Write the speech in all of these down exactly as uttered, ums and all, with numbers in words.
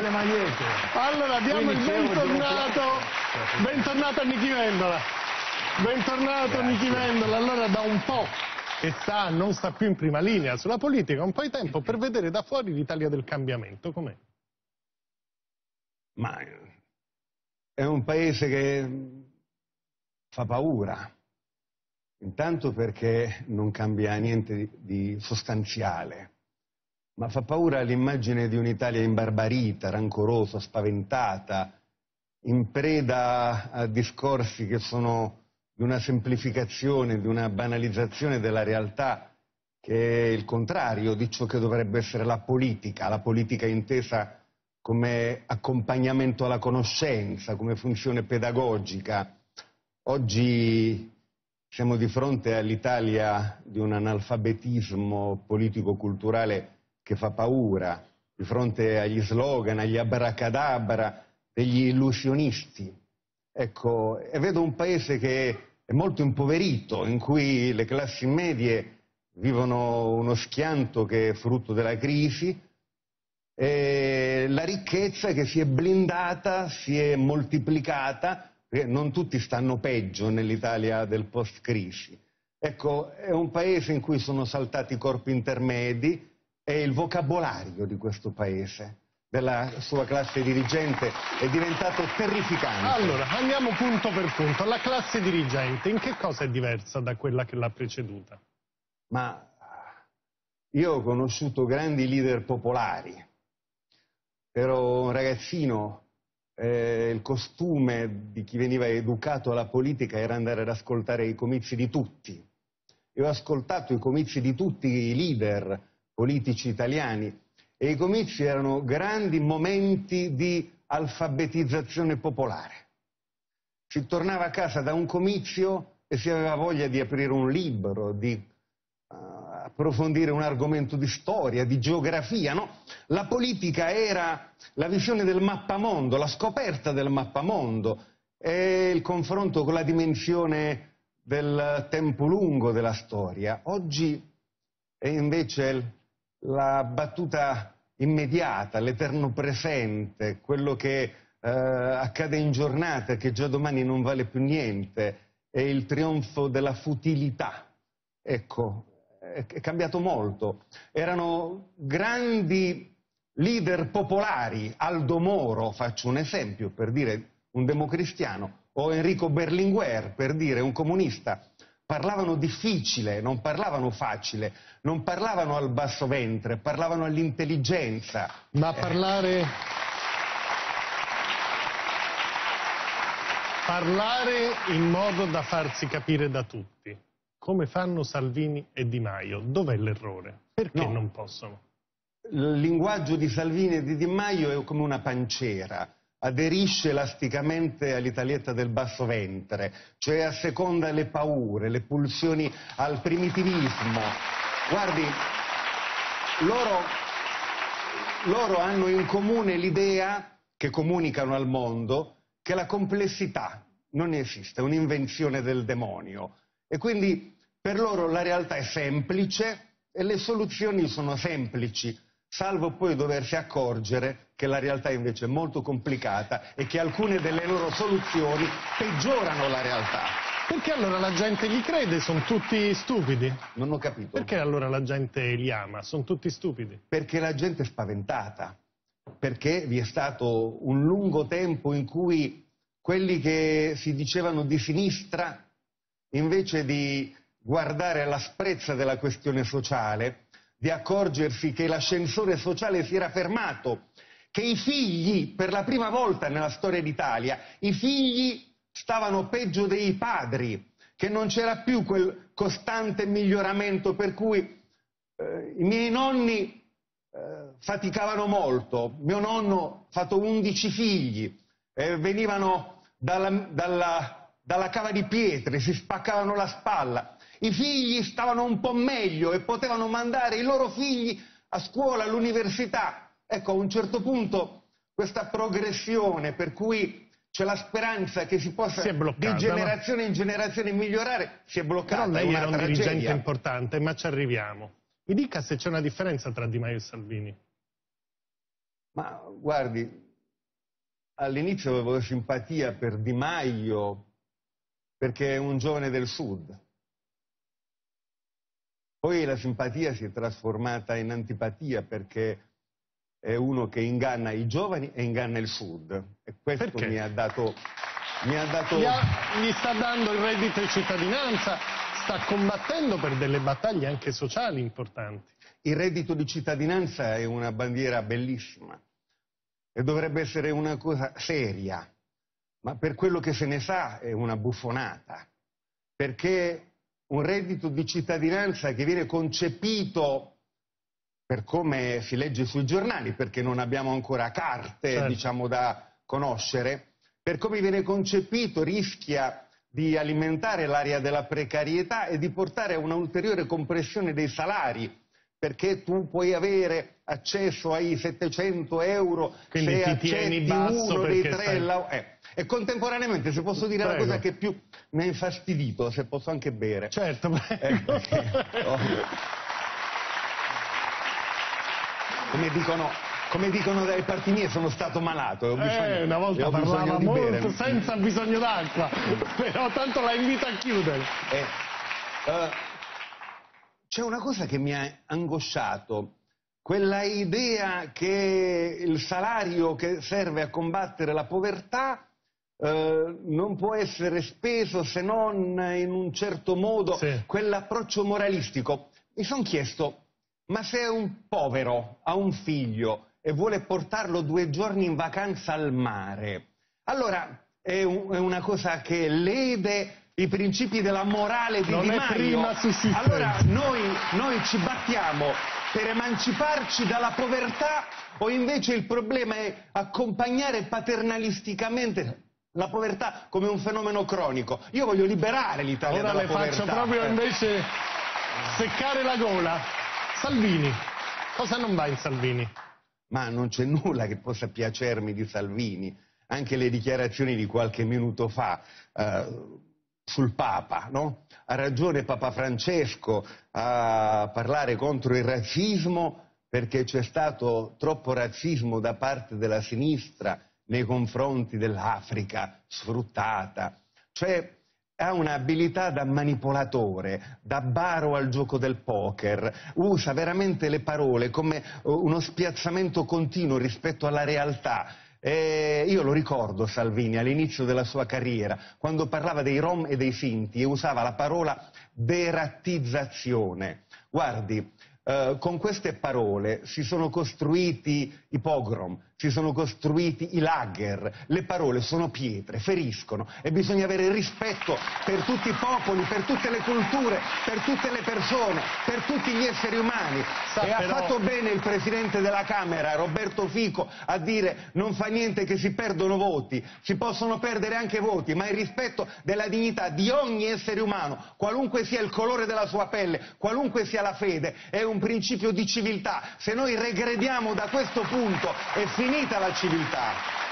le magliette. Allora diamo il bentornato, bentornato a Nichi Vendola. Bentornato Nichi Vendola. Allora da un po' che sta, non sta più in prima linea sulla politica, un po' di tempo per vedere da fuori l'Italia del cambiamento, com'è? Ma è un paese che fa paura. Intanto perché non cambia niente di, di sostanziale, ma fa paura l'immagine di un'Italia imbarbarita, rancorosa, spaventata, in preda a discorsi che sono di una semplificazione, di una banalizzazione della realtà, che è il contrario di ciò che dovrebbe essere la politica, la politica intesa come accompagnamento alla conoscenza, come funzione pedagogica. Oggi siamo di fronte all'Italia di un analfabetismo politico-culturale che fa paura, di fronte agli slogan, agli abracadabra degli illusionisti. Ecco, e vedo un paese che è molto impoverito, in cui le classi medie vivono uno schianto che è frutto della crisi, e la ricchezza che si è blindata, si è moltiplicata, perché non tutti stanno peggio nell'Italia del post-crisi. Ecco, è un paese in cui sono saltati i corpi intermedi e il vocabolario di questo paese, della sua classe dirigente, è diventato terrificante. Allora, andiamo punto per punto. La classe dirigente, in che cosa è diversa da quella che l'ha preceduta? Ma io ho conosciuto grandi leader popolari. Ero un ragazzino. Eh, il costume di chi veniva educato alla politica era andare ad ascoltare i comizi di tutti. Io ho ascoltato i comizi di tutti i leader politici italiani e i comizi erano grandi momenti di alfabetizzazione popolare. Si tornava a casa da un comizio e si aveva voglia di aprire un libro, di uh, approfondire un argomento di storia, di geografia, no? La politica era la visione del mappamondo, la scoperta del mappamondo e il confronto con la dimensione del tempo lungo della storia. Oggi è invece la battuta immediata, l'eterno presente, quello che eh, accade in giornata e che già domani non vale più niente, è il trionfo della futilità. Ecco, è cambiato molto. Erano grandi leader popolari, Aldo Moro, faccio un esempio, per dire un democristiano, o Enrico Berlinguer, per dire un comunista. Parlavano difficile, non parlavano facile, non parlavano al basso ventre, parlavano all'intelligenza. Ma parlare... parlare in modo da farsi capire da tutti, come fanno Salvini e Di Maio, dov'è l'errore? Perché no. non possono? Il linguaggio di Salvini e di Di Maio è come una pancera, aderisce elasticamente all'italietta del basso ventre, cioè asseconda le paure, le pulsioni al primitivismo. Guardi, loro, loro hanno in comune l'idea, che comunicano al mondo, che la complessità non esiste, è un'invenzione del demonio. E quindi per loro la realtà è semplice e le soluzioni sono semplici, salvo poi doversi accorgere che la realtà invece è molto complicata e che alcune delle loro soluzioni peggiorano la realtà. Perché allora la gente gli crede? Sono tutti stupidi? Non ho capito. Perché allora la gente li ama? Sono tutti stupidi? Perché la gente è spaventata, perché vi è stato un lungo tempo in cui quelli che si dicevano di sinistra, invece di guardare all'asprezza della questione sociale, di accorgersi che l'ascensore sociale si era fermato, che i figli, per la prima volta nella storia d'Italia, i figli stavano peggio dei padri, che non c'era più quel costante miglioramento per cui eh, i miei nonni eh, faticavano molto. Mio nonno ha fatto undici figli, eh, venivano dalla, dalla, dalla cava di pietre, si spaccavano la spalla. I figli stavano un po' meglio e potevano mandare i loro figli a scuola, all'università. Ecco, a un certo punto questa progressione per cui c'è la speranza che si possa si bloccata, di generazione ma... in generazione migliorare, si è bloccata. Però lei è una era un tragedia. dirigente importante, ma ci arriviamo. Mi dica se c'è una differenza tra Di Maio e Salvini. Ma guardi, all'inizio avevo simpatia per Di Maio perché è un giovane del Sud. Poi la simpatia si è trasformata in antipatia perché è uno che inganna i giovani e inganna il Sud. E questo Perché? mi ha dato... Mi ha dato... Gli, ha, gli sta dando il reddito di cittadinanza, sta combattendo per delle battaglie anche sociali importanti. Il reddito di cittadinanza è una bandiera bellissima e dovrebbe essere una cosa seria, ma per quello che se ne sa è una buffonata, perché un reddito di cittadinanza che viene concepito per come si legge sui giornali, perché non abbiamo ancora carte, certo, diciamo, da conoscere, per come viene concepito rischia di alimentare l'area della precarietà e di portare a una ulteriore compressione dei salari, perché tu puoi avere accesso ai settecento euro quindi se ti accetti basso uno dei tre stai... eh. E contemporaneamente, se posso dire, prego, la cosa che più mi ha infastidito, se posso anche bere, certo, prego. Eh, perché, oh, come dicono, come dicono dai parti miei, sono stato malato. Ho bisogno, eh, una volta ho parlava di molto bere. senza bisogno d'acqua, però tanto la invito a chiudere. Eh, uh, c'è una cosa che mi ha angosciato, quella idea che il salario che serve a combattere la povertà Uh, non può essere speso se non in un certo modo, sì, quell'approccio moralistico. Mi sono chiesto, ma se un povero ha un figlio e vuole portarlo due giorni in vacanza al mare, allora è, un, è una cosa che lede i principi della morale di non Di è Maio. Prima allora noi, noi ci battiamo per emanciparci dalla povertà o invece il problema è accompagnare paternalisticamente la povertà come un fenomeno cronico? Io voglio liberare l'Italia dalla povertà. Ora le faccio proprio eh. invece seccare la gola. Salvini, cosa non va in Salvini? Ma non c'è nulla che possa piacermi di Salvini. Anche le dichiarazioni di qualche minuto fa eh, sul Papa, no? Ha ragione Papa Francesco a parlare contro il razzismo perché c'è stato troppo razzismo da parte della sinistra nei confronti dell'Africa sfruttata. Cioè ha un'abilità da manipolatore, da baro al gioco del poker, usa veramente le parole come uno spiazzamento continuo rispetto alla realtà. E io lo ricordo Salvini all'inizio della sua carriera, quando parlava dei Rom e dei Sinti e usava la parola derattizzazione. Guardi, Uh, con queste parole si sono costruiti i pogrom, si sono costruiti i lager, le parole sono pietre, feriscono e bisogna avere rispetto per tutti i popoli, per tutte le culture, per tutte le persone, per tutti gli esseri umani. Sa, e però... ha fatto bene il Presidente della Camera, Roberto Fico, a dire non fa niente che si perdono voti, si possono perdere anche voti, ma il rispetto della dignità di ogni essere umano, qualunque sia il colore della sua pelle, qualunque sia la fede, è un principio di civiltà. Se noi regrediamo da questo punto è finita la civiltà.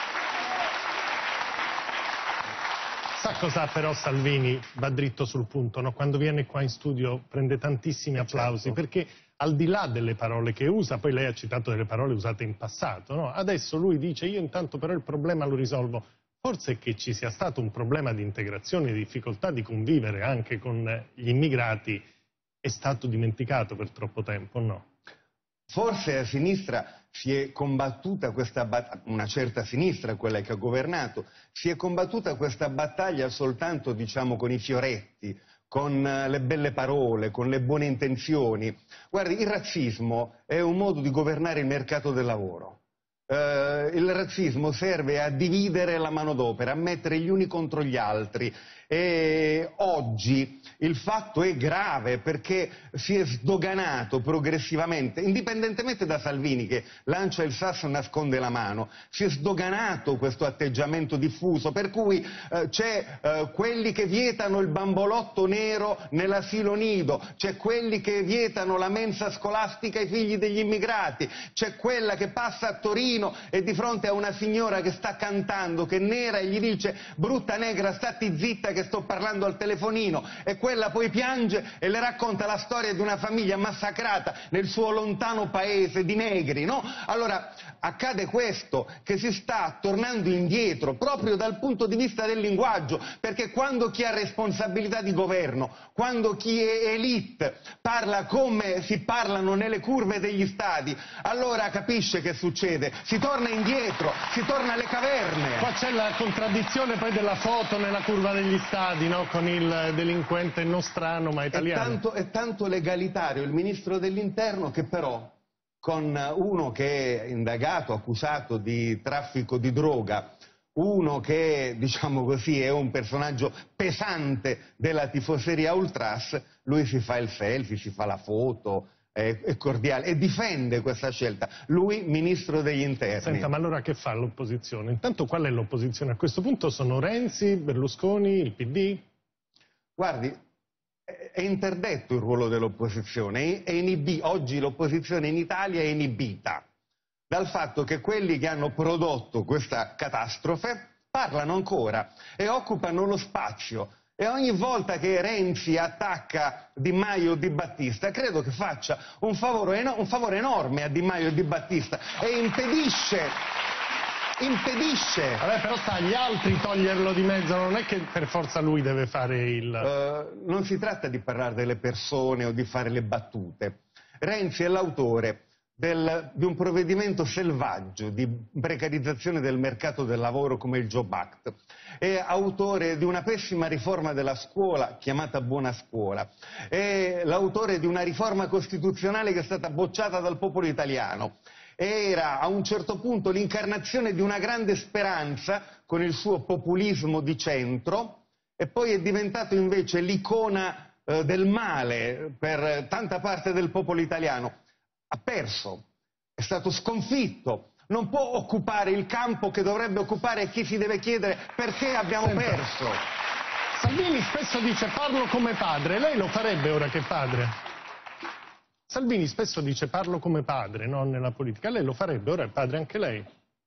Sa cosa però Salvini va dritto sul punto, no? Quando viene qua in studio prende tantissimi applausi, certo, perché al di là delle parole che usa, poi lei ha citato delle parole usate in passato, no? Adesso lui dice io intanto però il problema lo risolvo. Forse è che ci sia stato un problema di integrazione, di difficoltà di convivere anche con gli immigrati, è stato dimenticato per troppo tempo, no? Forse a sinistra si è combattuta questa battaglia, una certa sinistra, quella che ha governato, si è combattuta questa battaglia soltanto, diciamo, con i fioretti, con le belle parole, con le buone intenzioni. Guardi, il razzismo è un modo di governare il mercato del lavoro. Uh, il razzismo serve a dividere la manodopera, a mettere gli uni contro gli altri. E oggi il fatto è grave perché si è sdoganato progressivamente, indipendentemente da Salvini che lancia il sasso e nasconde la mano, si è sdoganato questo atteggiamento diffuso per cui eh, c'è eh, quelli che vietano il bambolotto nero nell'asilo nido, c'è quelli che vietano la mensa scolastica ai figli degli immigrati, c'è quella che passa a Torino e di fronte a una signora che sta cantando, che è nera, e gli dice: brutta negra, stati zitta che sto parlando al telefonino, e quella poi piange e le racconta la storia di una famiglia massacrata nel suo lontano paese di negri, no? Allora accade questo, che si sta tornando indietro proprio dal punto di vista del linguaggio, perché quando chi ha responsabilità di governo, quando chi è elite parla come si parlano nelle curve degli stadi, allora capisce che succede, si torna indietro, si torna alle caverne. Qua c'è la contraddizione poi della foto nella curva degli stadi, no? Con il delinquente nostrano ma italiano. È tanto, è tanto legalitario il ministro dell'interno che però con uno che è indagato, accusato di traffico di droga, uno che, diciamo così, è un personaggio pesante della tifoseria ultras, lui si fa il selfie, si fa la foto, è, è cordiale e difende questa scelta. Lui, ministro degli interni. Senta, ma allora che fa l'opposizione? Intanto qual è l'opposizione? A questo punto sono Renzi, Berlusconi, il P D? Guardi, è interdetto il ruolo dell'opposizione, è inibì, oggi l'opposizione in Italia è inibita dal fatto che quelli che hanno prodotto questa catastrofe parlano ancora e occupano lo spazio, e ogni volta che Renzi attacca Di Maio o Di Battista credo che faccia un favore, un favore enorme a Di Maio e Di Battista e impedisce impedisce. Vabbè, però sta agli altri toglierlo di mezzo, non è che per forza lui deve fare il... Uh, non si tratta di parlare delle persone o di fare le battute. Renzi è l'autore del, di un provvedimento selvaggio di precarizzazione del mercato del lavoro come il Job Act. È autore di una pessima riforma della scuola chiamata Buona Scuola. È l'autore di una riforma costituzionale che è stata bocciata dal popolo italiano. Era a un certo punto l'incarnazione di una grande speranza con il suo populismo di centro, e poi è diventato invece l'icona eh, del male per tanta parte del popolo italiano. Ha perso, è stato sconfitto, non può occupare il campo che dovrebbe occupare chi si deve chiedere perché abbiamo Senta, perso. Salvini spesso dice parlo come padre, lei lo farebbe ora che padre? Salvini spesso dice parlo come padre, no, nella politica. Lei lo farebbe, ora è padre anche lei.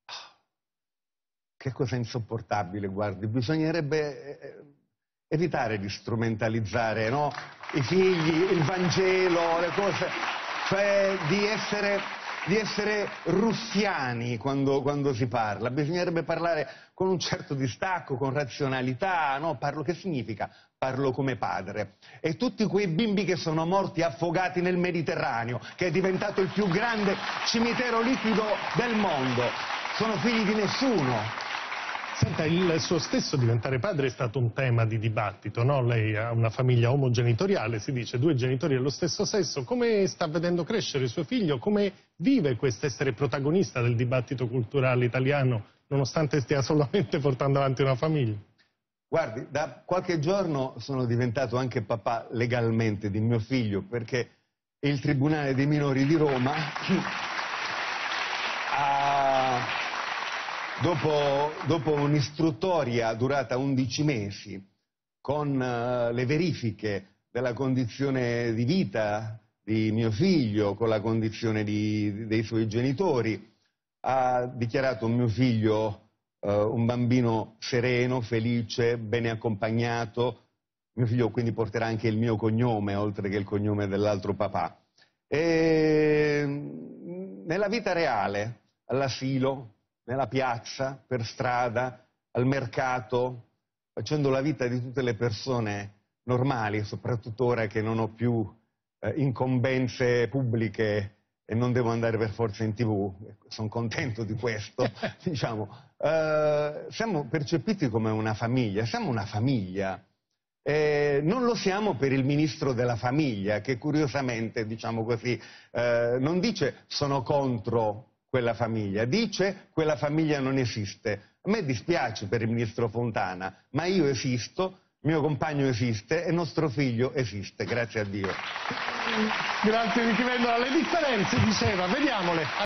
Che cosa insopportabile, guardi, bisognerebbe evitare di strumentalizzare, no? I figli, il Vangelo, le cose, cioè di essere, di essere ruffiani quando, quando si parla. Bisognerebbe parlare con un certo distacco, con razionalità, no? Parlo, che significa? Parlo come padre. E tutti quei bimbi che sono morti affogati nel Mediterraneo, che è diventato il più grande cimitero liquido del mondo, sono figli di nessuno. Senta, il suo stesso diventare padre è stato un tema di dibattito, no? Lei ha una famiglia omogenitoriale, si dice, due genitori dello stesso sesso. Come sta vedendo crescere suo figlio? Come vive questo essere protagonista del dibattito culturale italiano, nonostante stia solamente portando avanti una famiglia? Guardi, da qualche giorno sono diventato anche papà legalmente di mio figlio, perché il Tribunale dei minori di Roma ha, dopo, dopo un'istruttoria durata undici mesi, con uh, le verifiche della condizione di vita di mio figlio, con la condizione di, dei suoi genitori, ha dichiarato mio figlio Uh, un bambino sereno, felice, bene accompagnato. Mio figlio quindi porterà anche il mio cognome, oltre che il cognome dell'altro papà. E nella vita reale, all'asilo, nella piazza, per strada, al mercato, facendo la vita di tutte le persone normali, soprattutto ora che non ho più eh, incombenze pubbliche e non devo andare per forza in tivù, sono contento di questo, diciamo, eh, siamo percepiti come una famiglia, siamo una famiglia, eh, non lo siamo per il ministro della famiglia, che curiosamente, diciamo così, eh, non dice sono contro quella famiglia, dice quella famiglia non esiste. A me dispiace per il ministro Fontana, ma io esisto, mio compagno esiste e nostro figlio esiste, grazie a Dio. Grazie Nichi Vendola. Le differenze, diceva, vediamole.